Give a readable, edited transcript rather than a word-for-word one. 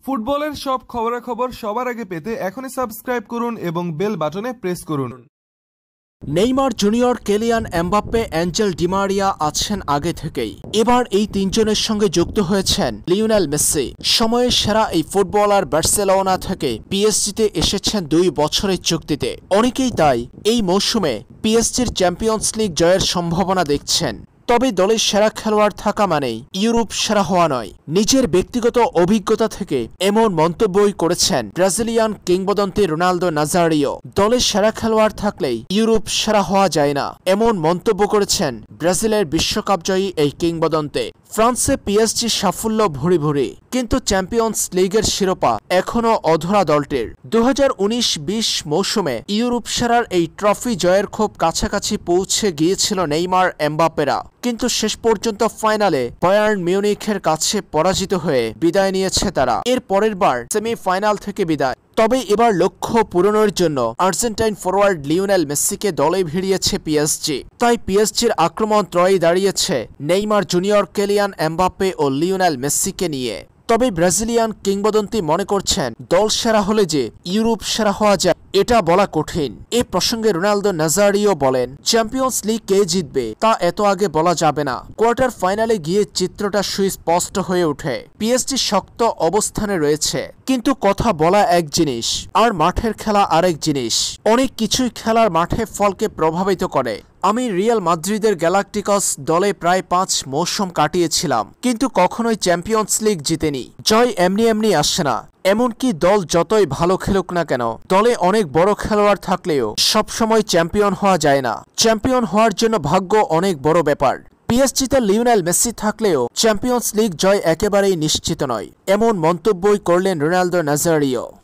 ফুটবলের সব খবরাখবর সবার আগে পেতে এখনই সাবস্ক্রাইব করুন এবং বেল বাটনে প্রেস করুন। Neymar Junior, Kylian Mbappe, Angel Di Maria আছেন আগে থেকেই। এবার এই তিনজনের সঙ্গে যুক্ত হয়েছেন লিওনেল মেসি। সময়ের সেরা এই ফুটবলার বার্সেলোনা থেকে পিএসজিতে এসেছেন 2 বছরের চুক্তিতে। অনেকেই তাই এই মৌসুমে পিএসজির চ্যাম্পিয়ন্স লিগ জয়ের সম্ভাবনা দেখছেন। তবে দলের সেরা খেলোয়াড় থাকা মানেই ইউরোপ সেরা হওয়া নয়। নিজের ব্যক্তিগত অভিজ্ঞতা থেকে এমন মন্তব্যই করেছেন ব্রাজিলিয়ান কিংবদন্তি রোনালদো নাজারিও। দলের সেরা খেলোয়াড় থাকলেই ইউরোপ সেরা হওয়া যায় না, এমন মন্তব্য করেছেন ব্রাজিলের বিশ্বকাপজয়ী এই কিংবদন্তি। ফ্রান্সে পিএসজি সাফল্য ভুরি ভুরি, কিন্তু চ্যাম্পিয়ন্স লিগের শিরোপা এখনও অধরা দলটির। 2019-20 মৌসুমে ইউরোপ সেরার এই ট্রফি জয়ের খুব কাছাকাছি পৌঁছে গিয়েছিল নেইমার, এমবাপ্পেরা, কিন্তু শেষ পর্যন্ত ফাইনালে বায়ার্ন মিউনিখের কাছে পরাজিত হয়ে বিদায় নিয়েছে তারা। এর পরের বার সেমিফাইনাল থেকে বিদায়। তবে এবার লক্ষ্য পূরণের জন্য আর্জেন্টাইন ফরওয়ার্ড লিওনেল মেসিকে দলে ভিড়িয়েছে পিএসজি। তাই পিএসজির আক্রমণ ত্রয়ী দাঁড়িয়েছে নেইমার জুনিয়র, কেলিয়ান এমবাপ্পে ও লিওনেল মেসিকে নিয়ে। তবে ব্রাজিলিয়ান কিংবদন্তি মনে করছেন দল সেরা হলে যে ইউরোপ সেরা হওয়া যায় এটা বলা কঠিন। এ প্রসঙ্গে রোনালদো নাজারিও বলেন, চ্যাম্পিয়ন্স লিগ কে জিতবে তা এত আগে বলা যাবে না। কোয়ার্টার ফাইনালে গিয়ে চিত্রটা সুস্পষ্ট হয়ে ওঠে। পিএসজি শক্ত অবস্থানে রয়েছে, কিন্তু কথা বলা এক জিনিস আর মাঠের খেলা আরেক জিনিস। অনেক কিছুই খেলার মাঠে ফলকে প্রভাবিত করে। আমি রিয়াল মাদ্রিদের গ্যালাক্টিকস দলে প্রায় 5 মৌসুম কাটিয়েছিলাম, কিন্তু কখনোই চ্যাম্পিয়ন্স লিগ জিতেনি। জয় এমনি এমনি আসে না। এমনকি দল যতই ভালো খেলুক না কেন, দলে অনেক বড় খেলোয়াড় থাকলেও সবসময় চ্যাম্পিয়ন হওয়া যায় না। চ্যাম্পিয়ন হওয়ার জন্য ভাগ্য অনেক বড় ব্যাপার। পিএসজিতে লিওনেল মেসি থাকলেও চ্যাম্পিয়ন্স লিগ জয় একেবারেই নিশ্চিত নয়, এমন মন্তব্যই করলেন রোনালদো নাজারিও।